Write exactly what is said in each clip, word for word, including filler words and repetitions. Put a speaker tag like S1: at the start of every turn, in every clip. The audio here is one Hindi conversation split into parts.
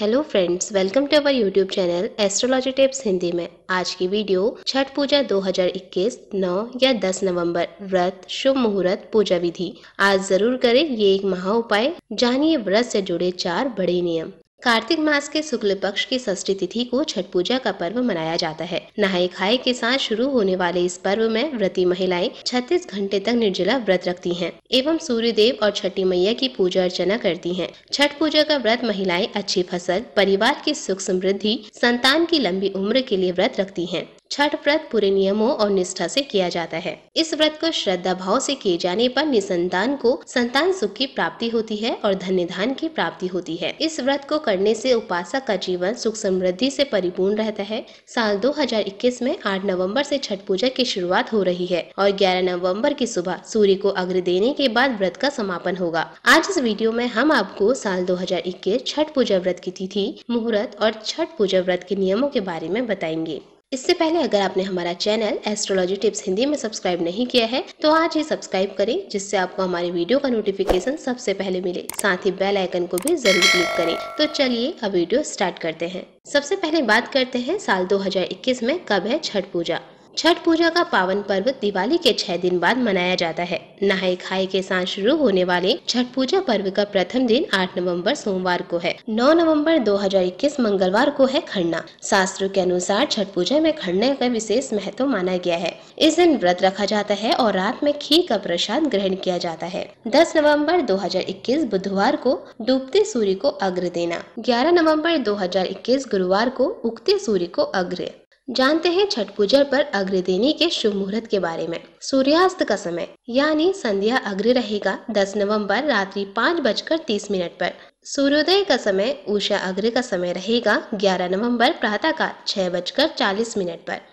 S1: Hello friends, welcome to our YouTube channel astrology tips Hindi में। आज की वीडियो छठ पूजा दो हज़ार इक्कीस नौ या दस नवंबर व्रत शुभ मुहूर्त पूजा विधि आज जरूर करें। ये एक महा उपाय। जानिए व्रत से जुड़े चार बड़े नियम। कार्तिक मास के शुक्ल पक्ष की षष्ठी तिथि को छठ पूजा का पर्व मनाया जाता है। नहाय खाए के साथ शुरू होने वाले इस पर्व में व्रती महिलाएं छत्तीस घंटे तक निर्जला व्रत रखती हैं एवं सूर्य देव और छठी मैया की पूजा अर्चना करती हैं। छठ पूजा का व्रत महिलाएं अच्छी फसल, परिवार की सुख समृद्धि, संतान की लंबी उम्र के लिए व्रत रखती हैं। छठ व्रत पूरे नियमों और निष्ठा से किया जाता है। इस व्रत को श्रद्धा भाव से किए जाने पर निसंतान को संतान सुख की प्राप्ति होती है और धन्य धान की प्राप्ति होती है। इस व्रत को करने से उपासक का जीवन सुख समृद्धि से परिपूर्ण रहता है। साल दो हज़ार इक्कीस में आठ नवंबर से छठ पूजा की शुरुआत हो रही है और ग्यारह नवंबर की सुबह सूर्य को अर्घ्य देने के बाद व्रत का समापन होगा। आज इस वीडियो में हम आपको साल दो हज़ार इक्कीस छठ पूजा व्रत की तिथि, मुहूर्त और छठ पूजा व्रत के नियमों के बारे में बताएंगे। इससे पहले अगर आपने हमारा चैनल एस्ट्रोलॉजी टिप्स हिंदी में सब्सक्राइब नहीं किया है तो आज ही सब्सक्राइब करें, जिससे आपको हमारी वीडियो का नोटिफिकेशन सबसे पहले मिले। साथ ही बेल आइकन को भी जरूर क्लिक करें। तो चलिए अब वीडियो स्टार्ट करते हैं। सबसे पहले बात करते हैं साल दो हज़ार इक्कीस में कब है छठ पूजा। छठ पूजा का पावन पर्व दिवाली के छह दिन बाद मनाया जाता है। नहाय खाए के साथ शुरू होने वाले छठ पूजा पर्व का प्रथम दिन आठ नवंबर सोमवार को है। नौ नवंबर दो हज़ार इक्कीस मंगलवार को है खरना। शास्त्रों के अनुसार छठ पूजा में खरने का विशेष महत्व माना गया है। इस दिन व्रत रखा जाता है और रात में खीर का प्रसाद ग्रहण किया जाता है। दस नवंबर दो हज़ार इक्कीस बुधवार को डूबते सूर्य को अर्घ्य देना। ग्यारह नवंबर दो हज़ार इक्कीस गुरुवार को उगते सूर्य को अर्घ्य। जानते हैं छठ पूजा पर अर्घ्य देने के शुभ मुहूर्त के बारे में। सूर्यास्त का समय यानी संध्या अर्घ्य रहेगा दस नवंबर रात्रि पाँच बजकर तीस मिनट पर। सूर्योदय का समय उषा अर्घ्य का समय रहेगा ग्यारह नवंबर प्रातः काल छह बजकर चालीस मिनट पर।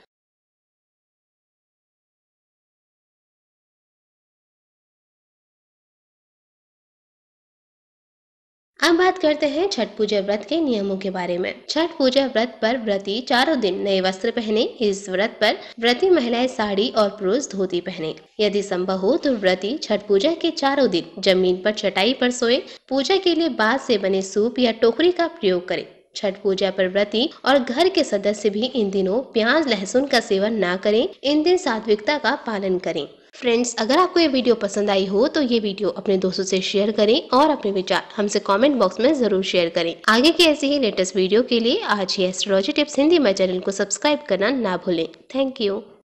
S1: अब बात करते हैं छठ पूजा व्रत के नियमों के बारे में। छठ पूजा व्रत पर व्रती चारों दिन नए वस्त्र पहने। इस व्रत पर व्रती महिलाएं साड़ी और पुरुष धोती पहने। यदि संभव हो तो व्रती छठ पूजा के चारों दिन जमीन पर चटाई पर सोए। पूजा के लिए बांस से बने सूप या टोकरी का प्रयोग करें। छठ पूजा पर व्रती और घर के सदस्य भी इन दिनों प्याज लहसुन का सेवन ना करें। इन दिन सात्विकता का पालन करें। फ्रेंड्स, अगर आपको ये वीडियो पसंद आई हो तो ये वीडियो अपने दोस्तों से शेयर करें और अपने विचार हमसे कमेंट बॉक्स में जरूर शेयर करें। आगे की ऐसी ही लेटेस्ट वीडियो के लिए आज ही एस्ट्रोलॉजी टिप्स हिंदी में चैनल को सब्सक्राइब करना ना भूलें। Thank you.